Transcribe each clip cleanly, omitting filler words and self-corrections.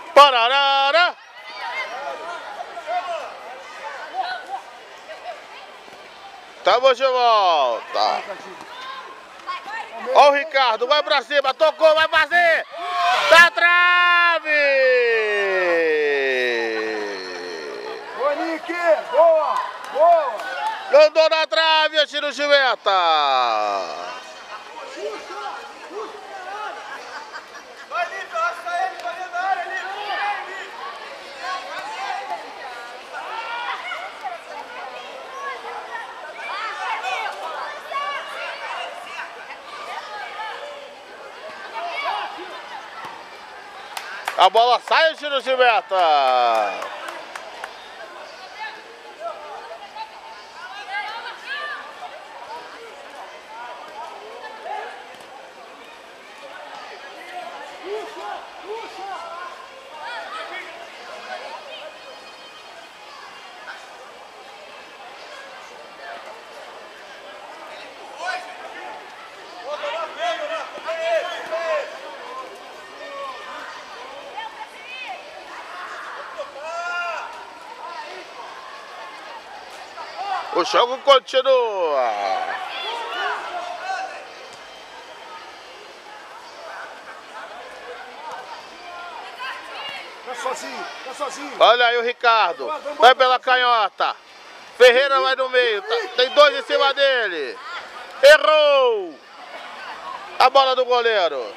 Pararara! Tamo de volta. Ó o Ricardo, vai pra cima, tocou, vai fazer! Da trave! Boa, Nick! Boa! Boa! Andou na trave, eu tiro de meta! A bola sai, o tiro de meta! O jogo continua. Tá sozinho, tá sozinho. Olha aí o Ricardo. Vai pela canhota. Ferreira vai no meio. Tem dois em cima dele. Errou. A bola do goleiro.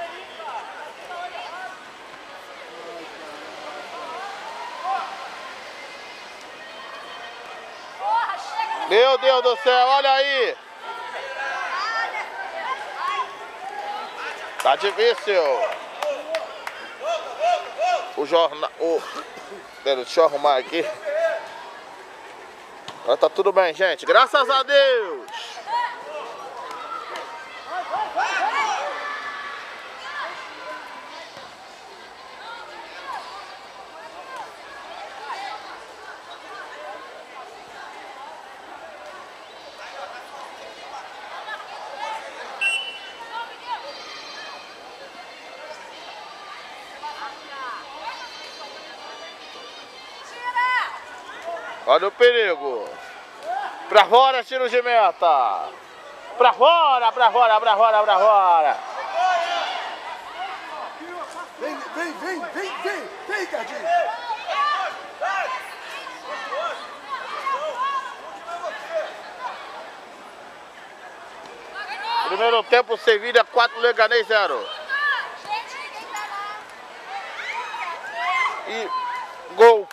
Meu Deus do céu, olha aí. Tá difícil. O jornal... Deixa eu arrumar aqui. Agora tá tudo bem, gente. Graças a Deus. Olha o perigo. Pra fora, tiro de meta. Pra fora, pra fora, pra fora, pra fora. Vem, vem, vem, vem, vem, vem, Ricardinho. Primeiro tempo, Sevilha 4, Leganés 0. E gol.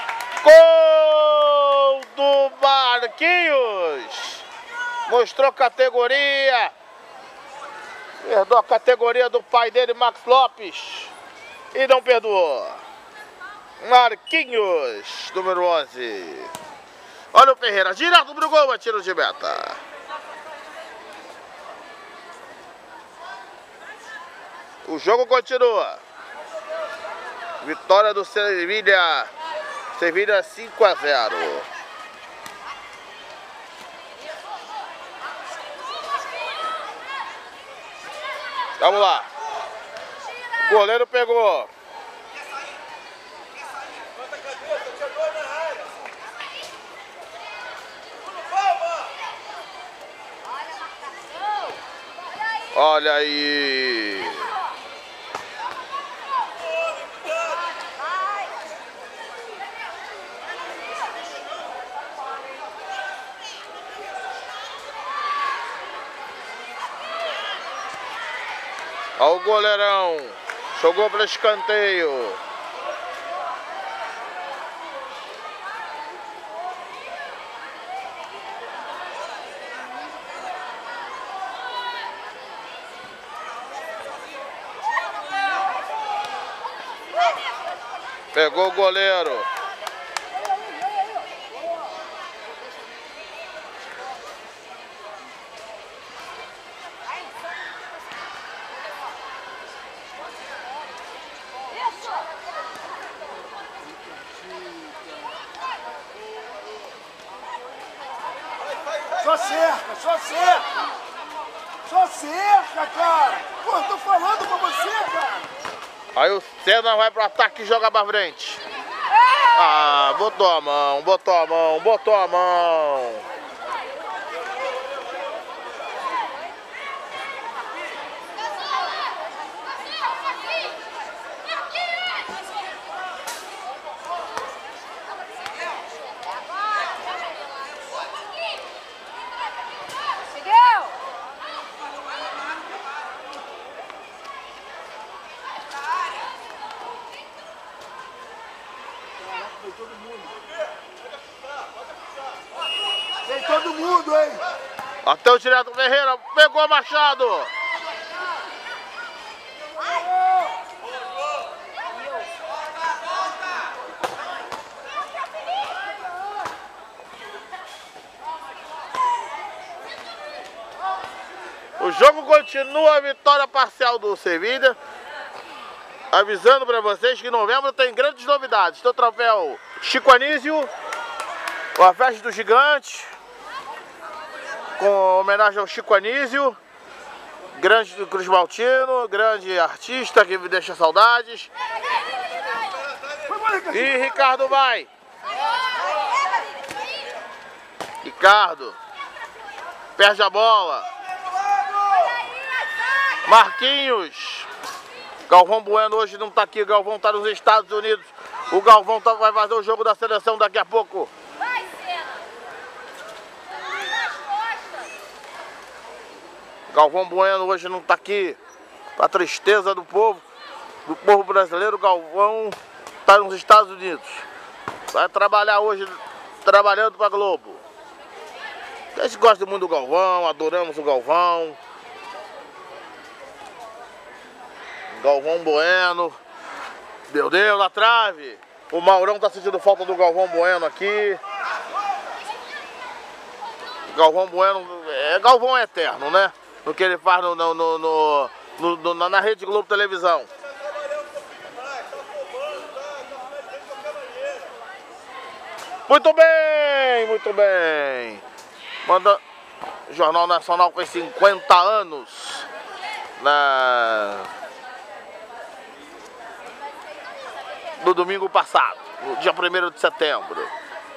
Gol do Marquinhos. Mostrou categoria. Perdoou a categoria do pai dele, Max Lopes. E não perdoou. Marquinhos, número 11. Olha o Ferreira, direto pro gol, tiro de meta. O jogo continua. Vitória do Sevilha. Sevilha 5-0. Vamos lá. O goleiro pegou. Olha aí. Olha o goleirão. Jogou para escanteio. Pegou o goleiro. Só cerca, só cerca. Só cerca, cara. Pô, tô falando pra você, cara. Aí o Senna vai pro ataque e joga pra frente. Ah, botou a mão, botou a mão, botou a mão. Vem todo mundo, hein? Até o direto Ferreira, pegou Machado. O jogo continua, a vitória parcial do Sevilha. Avisando para vocês que em novembro tem grandes novidades. Tem o troféu Chico Anísio, a festa do gigante, com homenagem ao Chico Anísio, grande do Cruz Maltino, grande artista que me deixa saudades. E Ricardo vai. Ricardo perde a bola. Marquinhos. Galvão Bueno hoje não tá aqui, o Galvão tá nos Estados Unidos. O Galvão vai fazer o jogo da seleção daqui a pouco. Vai, Senna! Galvão Bueno hoje não tá aqui. Pra tristeza do povo brasileiro, o Galvão tá nos Estados Unidos. Vai trabalhar hoje, trabalhando pra Globo. A gente gosta muito do Galvão, adoramos o Galvão. Galvão Bueno. Meu Deus, na trave. O Maurão tá sentindo falta do Galvão Bueno aqui. Galvão Bueno, Galvão é eterno, né? No que ele faz na Rede Globo Televisão. Muito bem, muito bem. Manda Jornal Nacional com 50 anos no domingo passado, no dia 1º de setembro.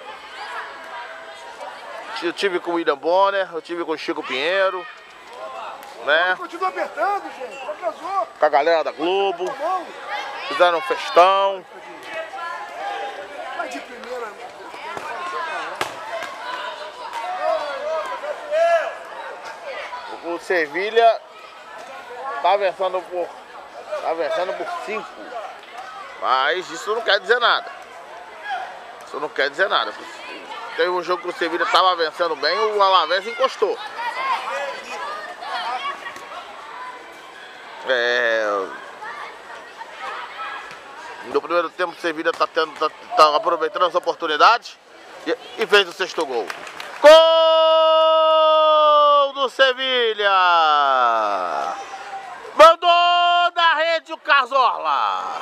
Eu tive com o William Bonner, eu tive com o Chico Pinheiro, né? Continua apertando, gente. Atrasou. Com a galera da Globo. Fizeram um festão. Vai de primeira. O Sevilha tá vencendo por 5. Mas isso não quer dizer nada. Isso não quer dizer nada. Teve um jogo que o Sevilha estava vencendo bem, o Alavés encostou. No primeiro tempo o Sevilha tá aproveitando as oportunidades e fez o 6º gol. Gol do Sevilha! Mandou da rede o Cazorla!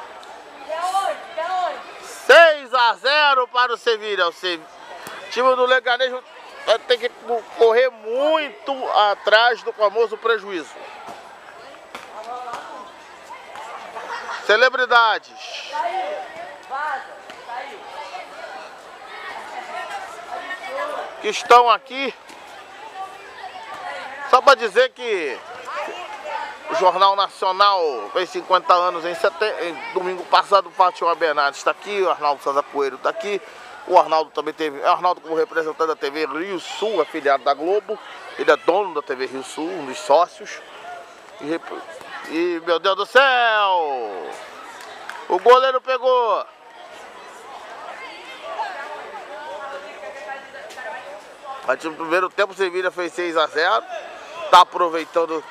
6-0 para o Sevilha. O time do Leganés vai ter que correr muito atrás do famoso prejuízo. Celebridades. Que estão aqui só para dizer que o Jornal Nacional fez 50 anos em domingo passado. O Fátima Bernardes está aqui, o Arnaldo César Coelho está aqui. O Arnaldo também teve. O Arnaldo, como representante da TV Rio Sul, afiliado da Globo. Ele é dono da TV Rio Sul, um dos sócios. E meu Deus do céu! O goleiro pegou! Mas no primeiro tempo o Sevilha fez 6-0. Tá aproveitando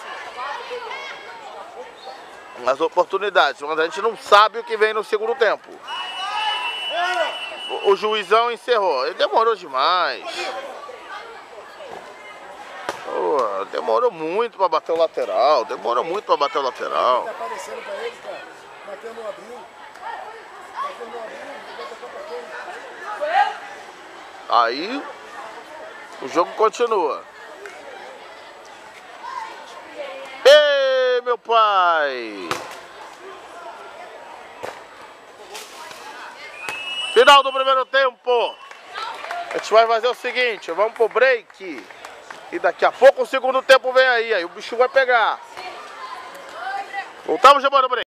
as oportunidades, mas a gente não sabe o que vem no segundo tempo. O juizão encerrou. Ele demorou demais. Demorou muito pra bater o lateral. Demorou muito pra bater o lateral. Tá aparecendo pra ele, cara. Bateu no abril. Aí o jogo continua. Ei, meu pai! Final do primeiro tempo. A gente vai fazer o seguinte, vamos pro break. E daqui a pouco o segundo tempo vem aí o bicho vai pegar. Voltamos chamando o break.